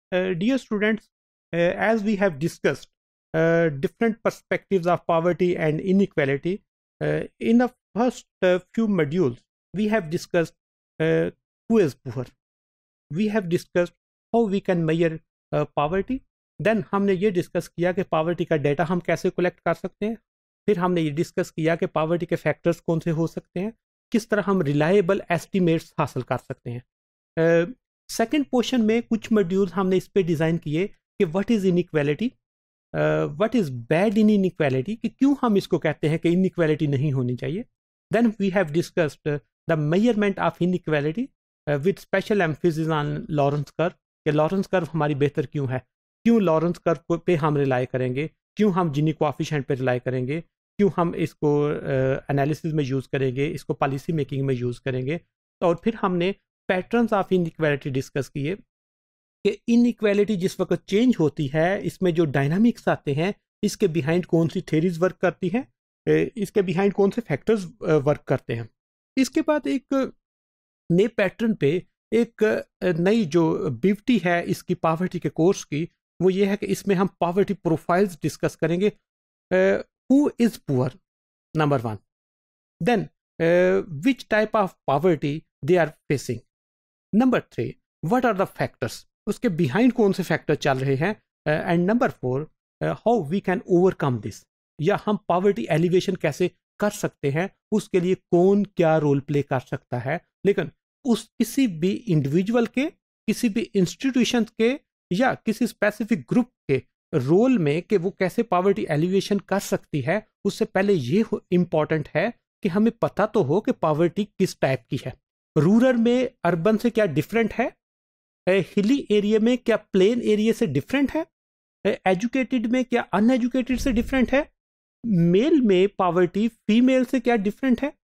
Dear students, as we have discussed different perspectives of poverty and inequality, in the first few modules, we have discussed who is poor. We have discussed how we can measure poverty. Then हमने ये discuss किया कि poverty का data हम कैसे collect कर सकते हैं. फिर हमने ये डिस्कस किया कि पावर्टी के फैक्टर्स कौन से हो सकते हैं, किस तरह हम रिलायबल एस्टिमेट्स हासिल कर सकते हैं. सेकंड पोर्शन में कुछ मॉड्यूल्स हमने इस पे डिज़ाइन किए कि what is inequality, what is bad in inequality, कि क्यों हम इसको कहते हैं कि इनइक्वालिटी नहीं होनी चाहिए. Then we have discussed the measurement of inequality with special emphasis on Lorenz curve, कि लॉरेंस कर्व हमारी बेहतर क्यों है, क्यों लॉरेंस कर्व पे हम रिलाई करेंगे, क्यों हम जिनी कोएफिशिएंट पे रिलाई करेंगे, क्यों हम इसको एनालिसिस में यूज़ करेंगे, इसको पॉलिसी मेकिंग में यूज़ करेंगे. और फिर हमने पैटर्न्स ऑफ इनइक्वालिटी डिस्कस किए कि इनइक्वालिटी जिस वक्त चेंज होती है इसमें जो डायनामिक्स आते हैं, इसके बिहाइंड कौन सी थेरीज वर्क करती हैं, इसके बिहाइंड कौन से फैक्टर्स वर्क करते हैं. इसके बाद एक नए पैटर्न पे एक नई जो ब्यूटी है इसकी पावर्टी के कोर्स की, वो ये है कि इसमें हम पावर्टी प्रोफाइल्स डिस्कस करेंगे. Who is poor, number 1. Then which type of poverty they are facing, number 3. What are the factors, उसके बिहाइंड कौन से फैक्टर चल रहे हैं, and number 4. How we can overcome this, या हम पावर्टी एलिवेशन कैसे कर सकते हैं, उसके लिए कौन क्या रोल प्ले कर सकता है. लेकिन उस किसी भी इंडिविजुअल के, किसी भी इंस्टीट्यूशन के या किसी स्पेसिफिक ग्रुप के रोल में कि वो कैसे पावर्टी एलिवेशन कर सकती है, उससे पहले ये इम्पॉर्टेंट है कि हमें पता तो हो कि पावर्टी किस टाइप की है. रूरल में अर्बन से क्या डिफरेंट है, हिली एरिया में क्या प्लेन एरिया से डिफरेंट है, एजुकेटेड में क्या अनएजुकेटेड से डिफरेंट है, मेल में पावर्टी फीमेल से क्या डिफरेंट है,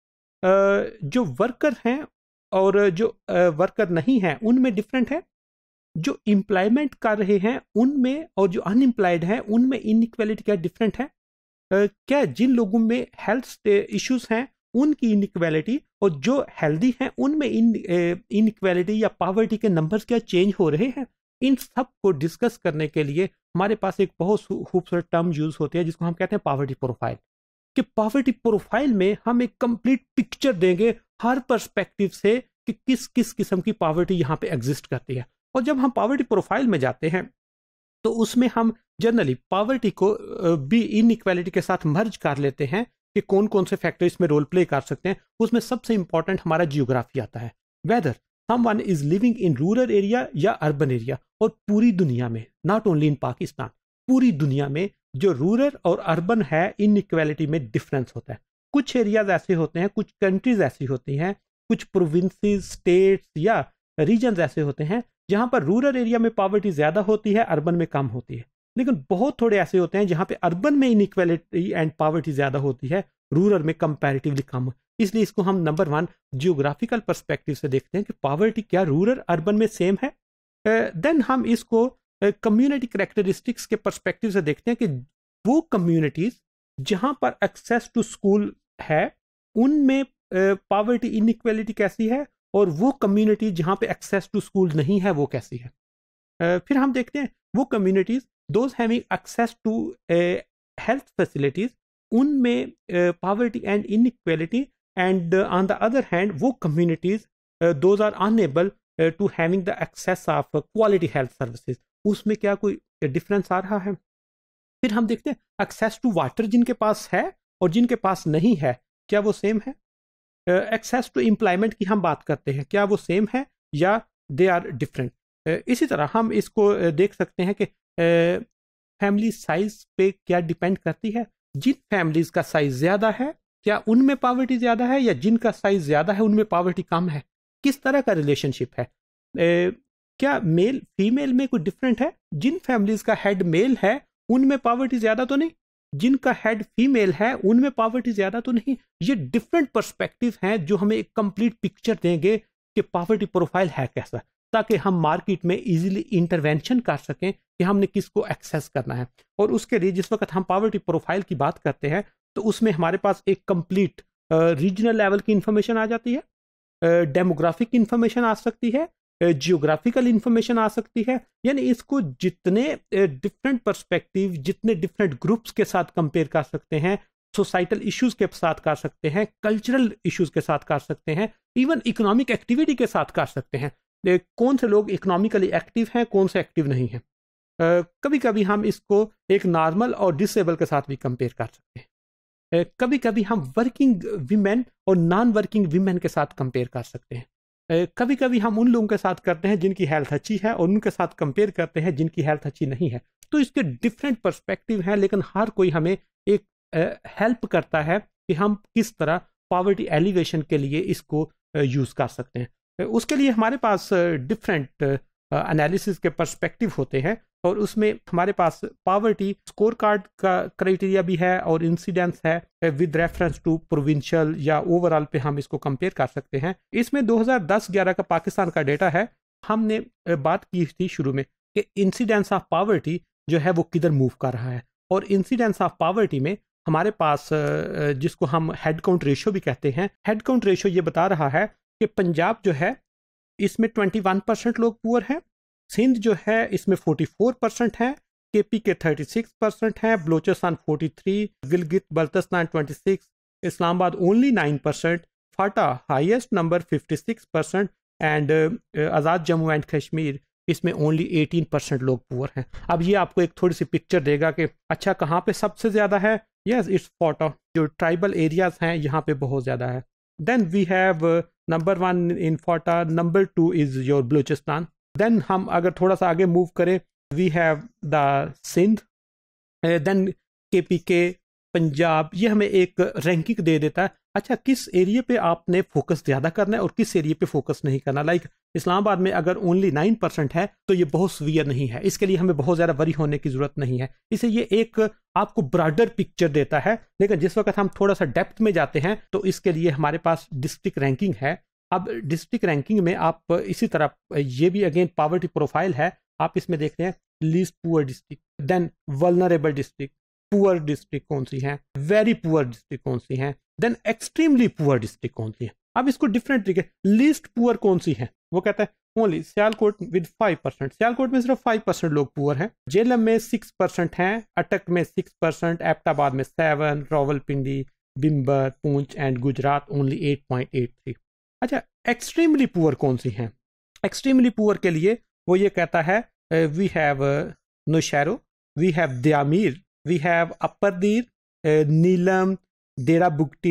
जो वर्कर हैं और जो वर्कर नहीं हैं उनमें डिफरेंट है, जो एम्प्लॉयमेंट कर रहे हैं उनमें और जो अनएम्प्लॉयड हैं उनमें इनइक्वालिटी क्या डिफरेंट है, क्या जिन लोगों में हेल्थ इश्यूज हैं उनकी इनइक्वालिटी और जो हेल्दी हैं उनमें इनइक्वालिटी या पावर्टी के नंबर्स क्या चेंज हो रहे हैं. इन सब को डिस्कस करने के लिए हमारे पास एक बहुत खूबसूरत टर्म यूज होती है जिसको हम कहते हैं पावर्टी प्रोफाइल. कि पावर्टी प्रोफाइल में हम एक कंप्लीट पिक्चर देंगे हर पर्सपेक्टिव से कि किस किस किस्म की पावर्टी यहाँ पे एग्जिस्ट करती है. और जब हम पावर्टी प्रोफाइल में जाते हैं तो उसमें हम जनरली पावर्टी को भी इनइक्वालिटी के साथ मर्ज कर लेते हैं कि कौन कौन से फैक्टर इसमें रोल प्ले कर सकते हैं. उसमें सबसे इंपॉर्टेंट हमारा जियोग्राफी आता है, whether someone is living in rural area या अर्बन एरिया. और पूरी दुनिया में, नॉट ओनली इन पाकिस्तान, पूरी दुनिया में जो रूरल और अर्बन है इनइक्वालिटी में डिफरेंस होता है. कुछ एरियाज ऐसे होते हैं, कुछ कंट्रीज ऐसी होती हैं, कुछ प्रोविंसेस, स्टेट्स या रीजन्स ऐसे होते हैं जहां पर रूरल एरिया में पावर्टी ज्यादा होती है, अर्बन में कम होती है. लेकिन बहुत थोड़े ऐसे होते हैं जहां पे अर्बन में इनइक्वालिटी एंड पावर्टी ज्यादा होती है, रूरल में कंपैरेटिवली कम. इसलिए इसको हम नंबर 1 जियोग्राफिकल पर्सपेक्टिव से देखते हैं कि पावर्टी क्या रूरल अर्बन में सेम है. देन हम इसको कम्युनिटी कैरेक्टरिस्टिक्स के पर्सपेक्टिव से देखते हैं कि वो कम्युनिटीज जहां पर एक्सेस टू स्कूल है उनमें पावर्टी इनइक्वालिटी कैसी है, और वो कम्युनिटी जहां पे एक्सेस टू स्कूल नहीं है वो कैसी है. फिर हम देखते हैं वो communities those having access to health facilities, उनमें poverty and inequality. And on the other hand वो communities those are unable to having the access of quality health services, उसमें क्या कोई डिफरेंस आ रहा है. फिर हम देखते हैं एक्सेस टू वाटर जिनके पास है और जिनके पास नहीं है क्या वो सेम है. एक्सेस टू एम्प्लॉयमेंट की हम बात करते हैं, क्या वो सेम है या दे आर डिफरेंट. इसी तरह हम इसको देख सकते हैं कि फैमिली साइज पे क्या डिपेंड करती है. जिन फैमिलीज का साइज ज़्यादा है क्या उनमें पावर्टी ज़्यादा है, या जिनका साइज ज़्यादा है उनमें पावर्टी कम है. किस तरह का रिलेशनशिप है, क्या मेल फीमेल में कोई डिफरेंट है. जिन फैमिलीज का हेड मेल है उनमें पावर्टी ज़्यादा तो नहीं, जिनका हेड फीमेल है उनमें पावर्टी ज्यादा तो नहीं. ये डिफरेंट पर्सपेक्टिव हैं जो हमें एक कंप्लीट पिक्चर देंगे कि पावर्टी प्रोफाइल है कैसा, ताकि हम मार्केट में इजीली इंटरवेंशन कर सकें कि हमने किसको एक्सेस करना है. और उसके लिए जिस वक्त हम पावर्टी प्रोफाइल की बात करते हैं तो उसमें हमारे पास एक कंप्लीट रीजनल लेवल की इंफॉर्मेशन आ जाती है, डेमोग्राफिक इंफॉर्मेशन आ सकती है, जियोग्राफिकल इंफॉर्मेशन आ सकती है। यानी इसको जितने डिफरेंट पर्सपेक्टिव, जितने डिफरेंट ग्रुप्स के साथ कंपेयर कर सकते हैं, सोसाइटल इश्यूज के साथ कर सकते हैं, कल्चरल इश्यूज के साथ कर सकते हैं, इवन इकोनॉमिक एक्टिविटी के साथ कर सकते हैं। कौन से लोग इकोनॉमिकली एक्टिव हैं, कौन से एक्टिव नहीं हैं। कभी कभी हम इसको एक नॉर्मल और डिसेबल के साथ भी कंपेयर कर सकते हैं। कभी कभी हम वर्किंग वीमेन और नॉन वर्किंग वीमेन के साथ कंपेयर कर सकते हैं। कभी कभी हम उन लोगों के साथ करते हैं जिनकी हेल्थ अच्छी है और उनके साथ कंपेयर करते हैं जिनकी हेल्थ अच्छी नहीं है। तो इसके डिफरेंट पर्सपेक्टिव हैं, लेकिन हर कोई हमें एक हेल्प करता है कि हम किस तरह पॉवर्टी एलिवेशन के लिए इसको यूज़ कर सकते हैं। उसके लिए हमारे पास डिफरेंट एनालिसिस के पर्सपेक्टिव होते हैं, और उसमें हमारे पास पॉवर्टी स्कोर कार्ड का क्राइटेरिया भी है और इंसिडेंस है विद रेफरेंस टू प्रोविंशियल या ओवरऑल पे हम इसको कंपेयर कर सकते हैं। इसमें 2010-11 का पाकिस्तान का डेटा है। हमने बात की थी शुरू में कि इंसिडेंस ऑफ पॉवर्टी जो है वो किधर मूव कर रहा है, और इंसिडेंस ऑफ पॉवर्टी में हमारे पास जिसको हम हेड काउंट रेशियो भी कहते हैं, हेड काउंट रेशियो ये बता रहा है कि पंजाब जो है इसमें 21% लोग पुअर हैं, सिंध जो है इसमें 44% है, केपी के 36% है, Balochistan 43, Gilgit Baltistan 26, Islamabad only 9%, FATA highest number 56% and Azad Jammu and Kashmir इसमें ओनली 18% लोग पुअर हैं। अब ये आपको एक थोड़ी सी पिक्चर देगा कि अच्छा कहाँ पे सबसे ज़्यादा है। यस, इट्स फाटा, जो ट्राइबल एरियाज हैं यहाँ पे बहुत ज़्यादा है। Then we have number 1 in FATA, number 2 is your Balochistan. Then हम अगर थोड़ा सा आगे मूव करें, we have the Sindh, then KPK, Punjab. ये हमें एक रैंकिंग दे देता है अच्छा किस एरिया पे आपने फोकस ज़्यादा करना है और किस एरिया पे फोकस नहीं करना। लाइक इस्लामाबाद में अगर ओनली 9% है तो ये बहुत सीवियर नहीं है, इसके लिए हमें बहुत ज़्यादा वरी होने की ज़रूरत नहीं है। इसे ये एक आपको ब्रॉडर पिक्चर देता है, लेकिन जिस वक्त हम थोड़ा सा डेप्थ में जाते हैं तो इसके लिए हमारे पास डिस्ट्रिक्ट रैंकिंग है। अब डिस्ट्रिक्ट रैंकिंग में आप इसी तरह ये भी अगेन पॉवर्टी प्रोफाइल है, आप इसमें देखते हैं least poor district, then vulnerable district, poor district कौन सी है, वेरी पुअर डिस्ट्रिक्ट कौन सी है, देन एक्सट्रीमली पुअर डिस्ट्रिक्ट कौन सी है। अब इसको डिफरेंट तरीके, लीस्ट पुअर कौन सी है, वो कहता है ओनली सियालकोट विद 5%। सियालकोट में सिर्फ 5% लोग पुअर हैं, जेलम में 6% हैं, अटक में 6%, एबटाबाद में 7%, रावलपिंडी, बिम्बर, पूंछ एंड गुजरात ओनली 8.83। अच्छा एक्सट्रीमली पुअर कौन सी हैं? एक्सट्रीमली पुअर के लिए वो ये कहता है we have Naushahro, we have Diamer, we have upper Dir, Neelum, डेरा बुगटी,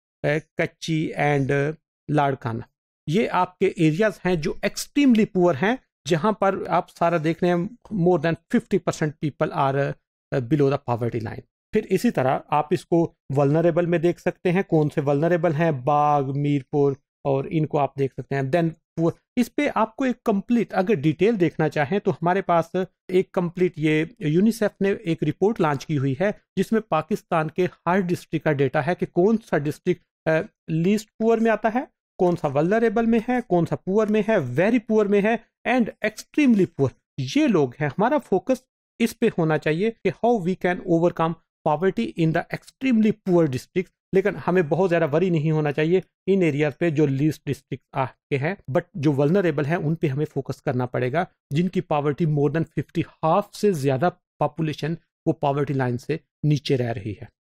कच्ची एंड लाड़काना। ये आपके एरियाज हैं जो एक्सट्रीमली पुअर हैं, जहां पर आप सारा देख रहे हैं more than 50% people are below the poverty line. फिर इसी तरह आप इसको वल्नरेबल में देख सकते हैं, कौन से वल्नरेबल हैं, बाग, मीरपुर, और इनको आप देख सकते हैं। देन इस पे आपको एक कंप्लीट अगर डिटेल देखना चाहें तो हमारे पास एक कंप्लीट ये यूनिसेफ ने एक रिपोर्ट लॉन्च की हुई है जिसमें पाकिस्तान के हर डिस्ट्रिक्ट का डेटा है कि कौन सा डिस्ट्रिक्ट लीस्ट पुअर में आता है, कौन सा वल्नरेबल में है, कौन सा पुअर में है, वेरी पुअर में है एंड एक्सट्रीमली पुअर। ये लोग हैं, हमारा फोकस इस पे होना चाहिए कि how we can overcome poverty in the extremely poor district. लेकिन हमें बहुत ज़्यादा वरी नहीं होना चाहिए इन एरियाज पे जो लीस्ट डिस्ट्रिक्ट के हैं, बट जो वल्नरेबल हैं उन पे हमें फोकस करना पड़ेगा, जिनकी पॉवर्टी मोर देन 50, हाफ से ज़्यादा पॉपुलेशन वो पॉवर्टी लाइन से नीचे रह रही है।